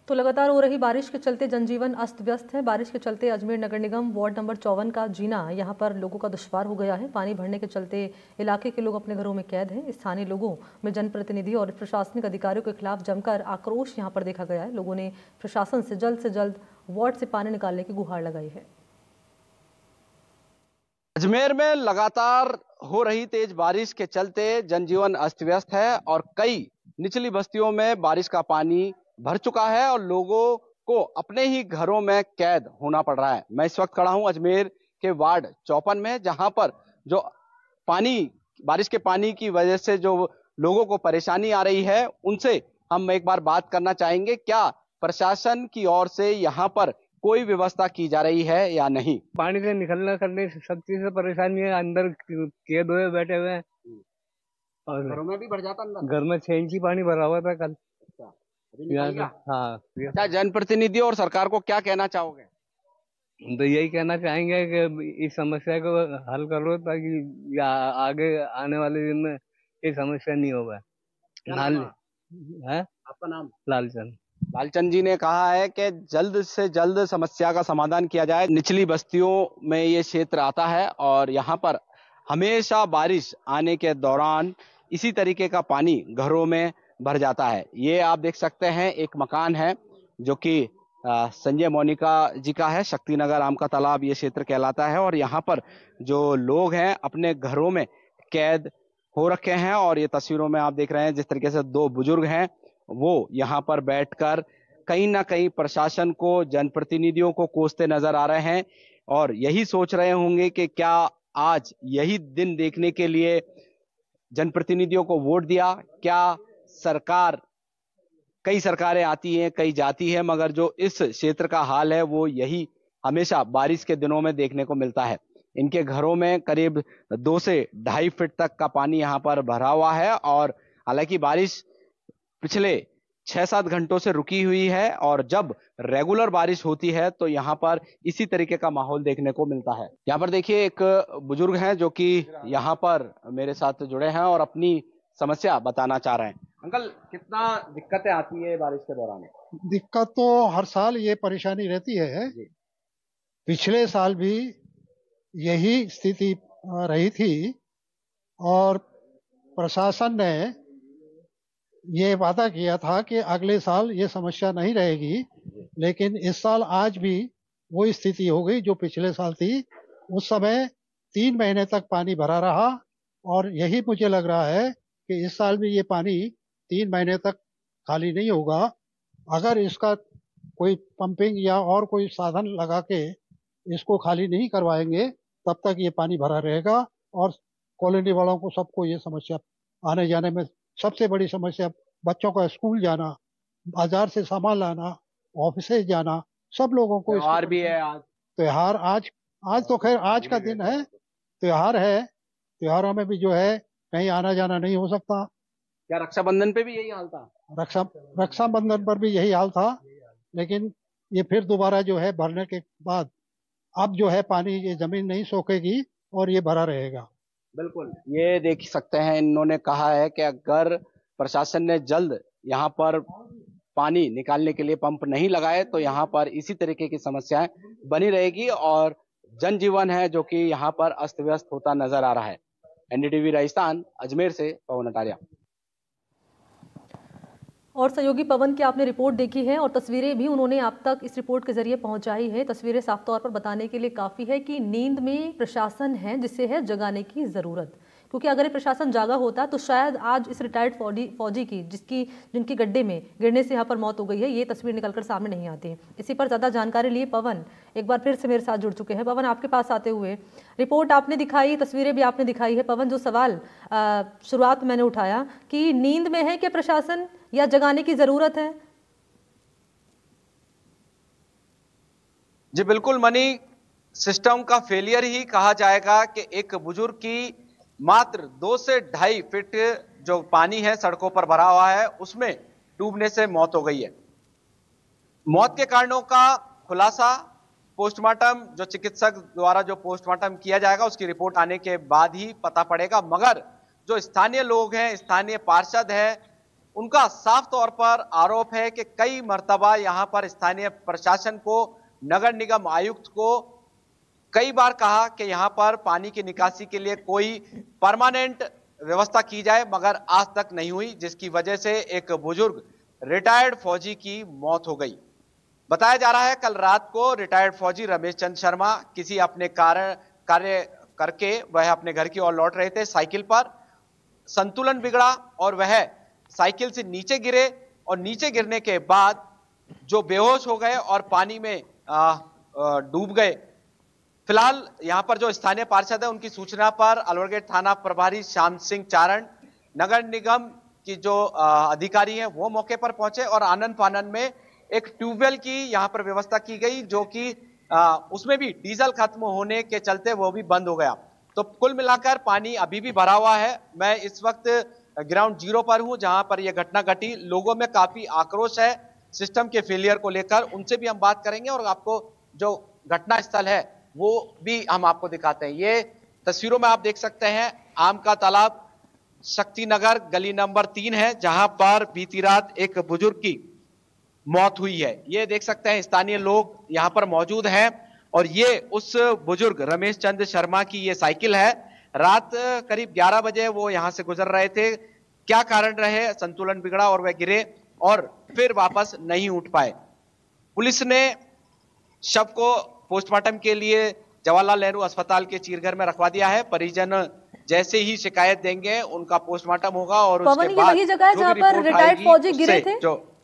तो लगातार हो रही बारिश के चलते जनजीवन अस्त व्यस्त है। बारिश के चलते अजमेर नगर निगम वार्ड नंबर 54 का जीना यहां पर लोगों का दुश्वार हो गया है। पानी भरने के चलते इलाके के लोग अपने घरों में कैद हैं। स्थानीय लोगों में जनप्रतिनिधि और प्रशासनिक अधिकारियों के खिलाफ जमकर आक्रोश यहां पर देखा गया है। लोगों ने प्रशासन से जल्द वार्ड से पानी निकालने की गुहार लगाई है। अजमेर में लगातार हो रही तेज बारिश के चलते जनजीवन अस्त व्यस्त है और कई निचली बस्तियों में बारिश का पानी भर चुका है और लोगों को अपने ही घरों में कैद होना पड़ रहा है। मैं इस वक्त खड़ा हूं अजमेर के वार्ड 54 में, जहां पर जो बारिश के पानी की वजह से जो लोगों को परेशानी आ रही है, उनसे हम एक बार बात करना चाहेंगे। क्या प्रशासन की ओर से यहाँ पर कोई व्यवस्था की जा रही है या नहीं? पानी से निकलना करने से सब चीज से परेशानी है। अंदर कैद हुए बैठे हुए हैं और घरों में भी भर जाता अंदर। घर में 6 इंची पानी भरा हुआ था कल। हाँ, क्या जनप्रतिनिधि और सरकार को क्या कहना चाहोगे? तो यही कहना चाहेंगे कि इस समस्या को हल करो ताकि आगे आने वाले दिन में ये समस्या नहीं होगा। आपका नाम? लालचंद। लालचंद जी ने कहा है कि जल्द से जल्द समस्या का समाधान किया जाए। निचली बस्तियों में ये क्षेत्र आता है और यहाँ पर हमेशा बारिश आने के दौरान इसी तरीके का पानी घरों में भर जाता है। ये आप देख सकते हैं, एक मकान है जो कि संजय मोनिका जी का है। शक्तिनगर आम का तालाब ये क्षेत्र कहलाता है और यहाँ पर जो लोग हैं अपने घरों में कैद हो रखे हैं और ये तस्वीरों में आप देख रहे हैं जिस तरीके से 2 बुजुर्ग हैं वो यहाँ पर बैठकर कहीं ना कहीं प्रशासन को, जनप्रतिनिधियों को कोसते नजर आ रहे हैं और यही सोच रहे होंगे कि क्या आज यही दिन देखने के लिए जनप्रतिनिधियों को वोट दिया। क्या सरकार, कई सरकारें आती हैं, कई जाती है, मगर जो इस क्षेत्र का हाल है वो यही हमेशा बारिश के दिनों में देखने को मिलता है। इनके घरों में करीब 2 से 2.5 फीट तक का पानी यहाँ पर भरा हुआ है और हालांकि बारिश पिछले 6-7 घंटों से रुकी हुई है और जब रेगुलर बारिश होती है तो यहाँ पर इसी तरीके का माहौल देखने को मिलता है। यहाँ पर देखिए एक बुजुर्ग हैं जो कि यहाँ पर मेरे साथ जुड़े हैं और अपनी समस्या बताना चाह रहे हैं। अंकल, कितना दिक्कतें आती है बारिश के दौरान? दिक्कत तो हर साल ये परेशानी रहती है। पिछले साल भी यही स्थिति रही थी और प्रशासन ने ये वादा किया था कि अगले साल ये समस्या नहीं रहेगी, लेकिन इस साल आज भी वो स्थिति हो गई जो पिछले साल थी। उस समय 3 महीने तक पानी भरा रहा और यही मुझे लग रहा है कि इस साल भी ये पानी 3 महीने तक खाली नहीं होगा। अगर इसका कोई पंपिंग या और कोई साधन लगा के इसको खाली नहीं करवाएंगे तब तक ये पानी भरा रहेगा और कॉलोनी वालों को सबको ये समस्या आने जाने में सबसे बड़ी समस्या, बच्चों का स्कूल जाना, बाजार से सामान लाना, ऑफिस जाना, सब लोगों को। त्योहार भी है आज। त्योहार आज तो खैर आज का दिन है, त्योहार है। त्योहारों में भी जो है कहीं आना जाना नहीं हो सकता। क्या रक्षाबंधन पे भी यही हाल था? रक्षाबंधन पर भी यही हाल था, लेकिन ये फिर दोबारा जो है भरने के बाद अब जो है पानी ये जमीन नहीं सोखेगी और ये भरा रहेगा। बिल्कुल, ये देख सकते हैं, इन्होंने कहा है कि अगर प्रशासन ने जल्द यहाँ पर पानी निकालने के लिए पंप नहीं लगाए तो यहाँ पर इसी तरीके की समस्याएं बनी रहेगी और जनजीवन है जो कि यहाँ पर अस्त व्यस्त होता नजर आ रहा है। एनडीटीवी राजस्थान, अजमेर से पवन अटारिया। और सहयोगी पवन की आपने रिपोर्ट देखी है और तस्वीरें भी उन्होंने आप तक इस रिपोर्ट के जरिए पहुंचाई है। तस्वीरें साफ तौर पर बताने के लिए काफ़ी है कि नींद में प्रशासन है जिसे है जगाने की ज़रूरत, क्योंकि अगर ये प्रशासन जागा होता तो शायद आज इस रिटायर्ड फौजी की जिनकी गड्ढे में गिरने से यहाँ पर मौत हो गई है, ये तस्वीर निकलकर सामने नहीं आती। इसी पर ज़्यादा जानकारी लिए पवन एक बार फिर से मेरे साथ जुड़ चुके हैं। पवन, आपके पास आते हुए रिपोर्ट आपने दिखाई, तस्वीरें भी आपने दिखाई है। पवन, जो सवाल शुरुआत मैंने उठाया कि नींद में है क्या प्रशासन या जगाने की जरूरत है? जी बिल्कुल मनी, सिस्टम का फेलियर ही कहा जाएगा कि एक बुजुर्ग की मात्र 2 से 2.5 फीट जो पानी है सड़कों पर भरा हुआ है उसमें डूबने से मौत हो गई है। मौत के कारणों का खुलासा पोस्टमार्टम, जो चिकित्सक द्वारा जो पोस्टमार्टम किया जाएगा उसकी रिपोर्ट आने के बाद ही पता पड़ेगा, मगर जो स्थानीय लोग हैं, स्थानीय पार्षद हैं, उनका साफ तौर पर आरोप है कि कई मर्तबा यहां पर स्थानीय प्रशासन को, नगर निगम आयुक्त को कई बार कहा कि यहां पर पानी की निकासी के लिए कोई परमानेंट व्यवस्था की जाए, मगर आज तक नहीं हुई, जिसकी वजह से एक बुजुर्ग रिटायर्ड फौजी की मौत हो गई। बताया जा रहा है कल रात को रिटायर्ड फौजी रमेश चंद शर्मा किसी अपने कार्य करके वह अपने घर की ओर लौट रहे थे। साइकिल पर संतुलन बिगड़ा और वह साइकिल से नीचे गिरे और नीचे गिरने के बाद जो बेहोश हो गए और पानी में डूब गए। फिलहाल यहां पर जो स्थानीय पार्षद है उनकी सूचना पर अलवरगेट थाना प्रभारी श्याम सिंह चारण, नगर निगम की जो अधिकारी हैं वो मौके पर पहुंचे और आनन फानन में एक ट्यूबवेल की यहां पर व्यवस्था की गई, जो कि उसमें भी डीजल खत्म होने के चलते वो भी बंद हो गया। तो कुल मिलाकर पानी अभी भी भरा हुआ है। मैं इस वक्त ग्राउंड जीरो पर हूं जहां पर यह घटना घटी। लोगों में काफी आक्रोश है सिस्टम के फेलियर को लेकर, उनसे भी हम बात करेंगे और आपको जो घटना स्थल है वो भी हम आपको दिखाते हैं। ये तस्वीरों में आप देख सकते हैं आम का तालाब, शक्तिनगर गली नंबर 3 है, जहां पर बीती रात एक बुजुर्ग की मौत हुई है। ये देख सकते हैं स्थानीय लोग यहां पर मौजूद हैं और ये उस बुजुर्ग रमेश चंद शर्मा की ये साइकिल है। रात करीब 11 बजे वो यहां से गुजर रहे थे। क्या कारण रहे, संतुलन बिगड़ा और वह गिरे और फिर वापस नहीं उठ पाए। पुलिस ने शव को पोस्टमार्टम के लिए जवाहरलाल नेहरू अस्पताल के चीरघर में रखवा दिया है। परिजन जैसे ही शिकायत देंगे उनका पोस्टमार्टम होगा और उसके बाद वही जगह है जहां पर रिटायर्ड फौजी गिरे थे।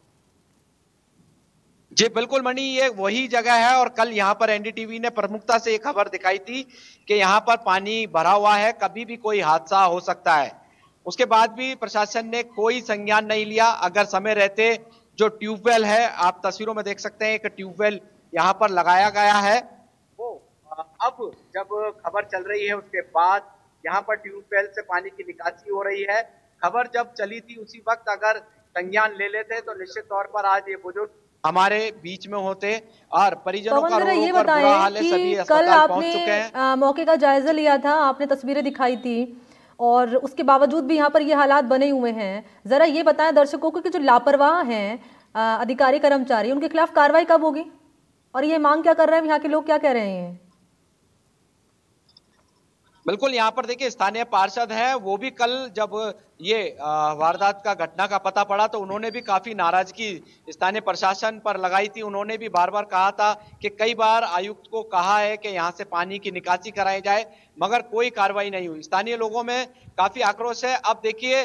जी बिल्कुल मणि, ये वही जगह है और कल यहाँ पर एनडीटीवी ने प्रमुखता से एक खबर दिखाई थी कि यहाँ पर पानी भरा हुआ है, कभी भी कोई हादसा हो सकता है। उसके बाद भी प्रशासन ने कोई संज्ञान नहीं लिया। अगर समय रहते जो ट्यूबवेल है, आप तस्वीरों में देख सकते हैं एक ट्यूबवेल यहाँ पर लगाया गया है, वो अब जब खबर चल रही है उसके बाद यहाँ पर ट्यूबवेल से पानी की निकासी हो रही है। खबर जब चली थी उसी वक्त अगर संज्ञान ले लेते तो निश्चित तौर पर आज ये बुजुर्ग हमारे बीच में होते और परिजनों का रो रो कर बुरा हाल है, सभी अस्पताल पहुंच चुके हैं। मौके का जायजा लिया था, आपने तस्वीरें दिखाई थी और उसके बावजूद भी यहाँ पर ये हालात बने हुए हैं। जरा ये बताएं दर्शकों को कि जो लापरवाह हैं अधिकारी कर्मचारी, उनके खिलाफ कार्रवाई कब होगी और ये मांग क्या कर रहे हैं, यहाँ के लोग क्या कह रहे हैं? बिल्कुल, यहाँ पर देखिए स्थानीय पार्षद है, वो भी कल जब ये वारदात का घटना का पता पड़ा तो उन्होंने भी काफी नाराजगी स्थानीय प्रशासन पर लगाई थी। उन्होंने भी बार बार कहा था कि कई बार आयुक्त को कहा है कि यहाँ से पानी की निकासी कराई जाए, मगर कोई कार्रवाई नहीं हुई। स्थानीय लोगों में काफी आक्रोश है। अब देखिए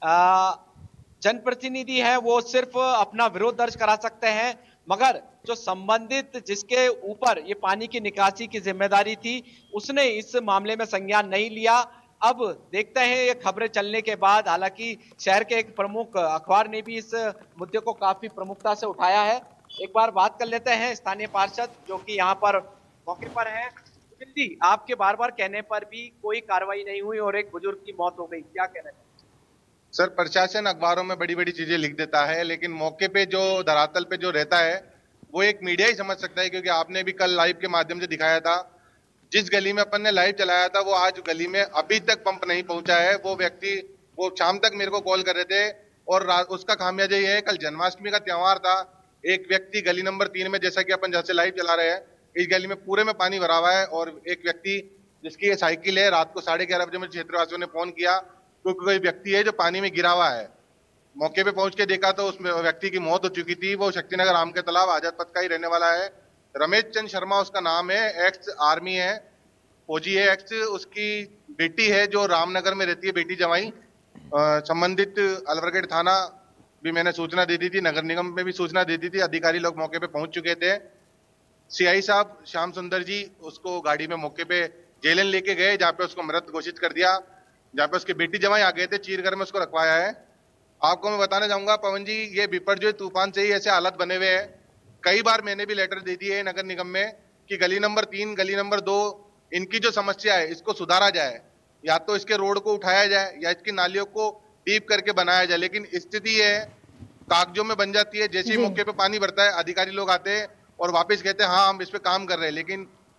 जनप्रतिनिधि है वो सिर्फ अपना विरोध दर्ज करा सकते हैं, मगर जो संबंधित जिसके ऊपर ये पानी की निकासी की जिम्मेदारी थी उसने इस मामले में संज्ञान नहीं लिया। अब देखते हैं ये खबरें चलने के बाद, हालांकि शहर के एक प्रमुख अखबार ने भी इस मुद्दे को काफी प्रमुखता से उठाया है। एक बार बात कर लेते हैं स्थानीय पार्षद जो कि यहाँ पर मौके पर है। जी, आपके बार बार कहने पर भी कोई कार्रवाई नहीं हुई और एक बुजुर्ग की मौत हो गई, क्या कहना है? सर, प्रशासन अखबारों में बड़ी बड़ी चीजें लिख देता है, लेकिन मौके पे जो धरातल पे जो रहता है वो एक मीडिया ही समझ सकता है, क्योंकि आपने भी कल लाइव के माध्यम से दिखाया था। जिस गली में अपन ने लाइव चलाया था वो आज गली में अभी तक पंप नहीं पहुंचा है। वो व्यक्ति वो शाम तक मेरे को कॉल कर रहे थे और उसका खामियाजा ये है, कल जन्माष्टमी का त्योहार था। एक व्यक्ति गली नंबर 3 में, जैसा कि अपन जैसे लाइव चला रहे हैं, इस गली में पूरे में पानी भरा हुआ है और एक व्यक्ति जिसकी ये साइकिल है, रात को 11:30 बजे मुझे क्षेत्रवासियों ने फोन किया क्योंकि कोई व्यक्ति है जो पानी में गिरा हुआ है। मौके पे पहुंच के देखा तो उस व्यक्ति की मौत हो चुकी थी। वो शक्तिनगर आम के तालाब आजाद पथ का ही रहने वाला है। रमेश चंद शर्मा उसका नाम है, एक्स आर्मी है, फौजी है एक्स। उसकी बेटी है जो रामनगर में रहती है, बेटी जमाई। संबंधित अलवरगढ़ थाना भी मैंने सूचना दे दी थी, नगर निगम में भी सूचना दे दी थी। अधिकारी लोग मौके पे पहुंच चुके थे। सीआई साहब श्याम सुंदर जी उसको गाड़ी में मौके पे जेलन लेके गए, जहाँ पे उसको मृत घोषित कर दिया, जहाँ पे उसके बेटी जमाई आ गए थे। चीरघर में उसको रखवाया है। आपको मैं बताना चाहूंगा पवन जी, ये बिपरजोय तूफान से ही ऐसे हालत बने हुए हैं। कई बार मैंने भी लेटर दे दिए नगर निगम में कि गली नंबर 3, गली नंबर 2, इनकी जो समस्या है इसको सुधारा जाए, या तो इसके रोड को उठाया जाए या इसकी नालियों को डीप करके बनाया जाए। लेकिन स्थिति ये है, कागजों में बन जाती है। जैसे ही मौके पे पानी भरता है, अधिकारी लोग आते हैं और वापस कहते हैं हाँ हम इस पे काम कर रहे हैं, लेकिन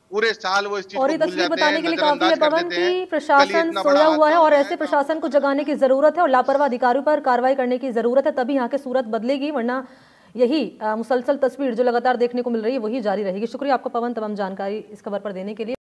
पूरे साल वो इस चीज और को ये भूल तस्वीर जाते बताने हैं, के लिए काफी है नजरअंदाज कर पवन देते हैं। की कल प्रशासन ही इतना बड़ा सोया हुआ है हादसा और हुआ ऐसे प्रशासन को जगाने की जरूरत है और लापरवाह अधिकारियों पर कार्रवाई करने की जरूरत है, तभी यहाँ की सूरत बदलेगी, वरना यही मुसलसल तस्वीर जो लगातार देखने को मिल रही है वही जारी रहेगी। शुक्रिया आपका पवन तमाम जानकारी इस खबर पर देने के लिए।